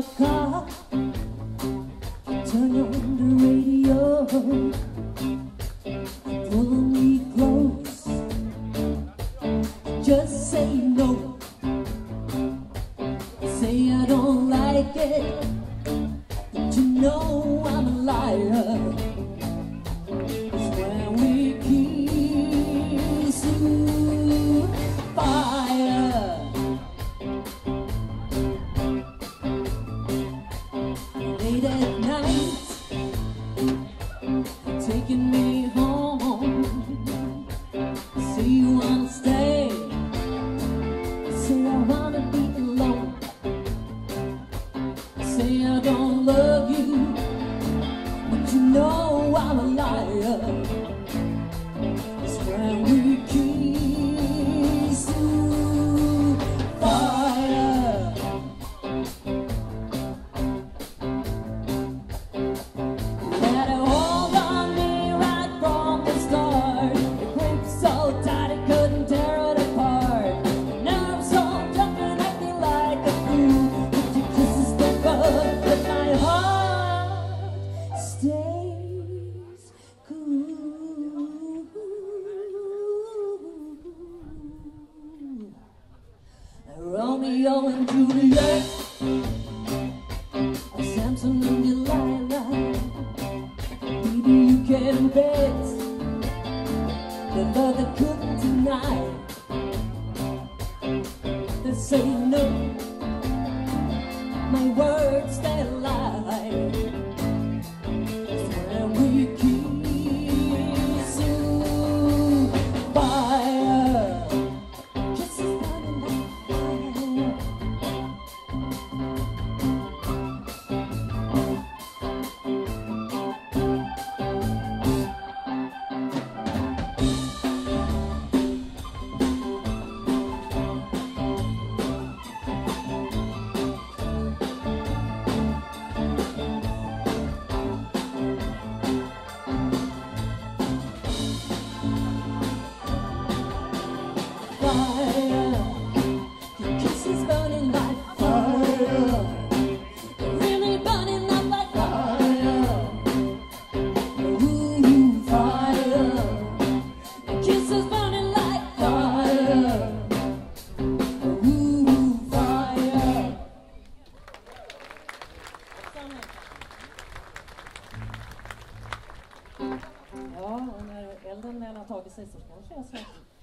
car, turn on the radio, pull me close, just say no, say I don't like it, but you know I'm a liar. It's when we kiss through fire. Late at night, taking me home. Say you wanna stay, say I wanna be alone, say I don't love you, but you know I'm a liar. It's when we kiss through fire. Had a hold on me right from the start. It gripped so tight it couldn't tear it apart. Now I'm so tough and acting like a fool. But your kisses never let my heart stays cool. Romeo and Juliet, Samson and Delilah. Baby, you can bet the love that cooked tonight. They say no, my words that lie. It's when we kiss through fire. Kisses burning like fire. Fire, your kisses burning like fire, really burning up like fire. Ooh, fire, your kisses burning like fire. Ooh, fire. Ja, och när elden väl har tagit sig så kanske jag så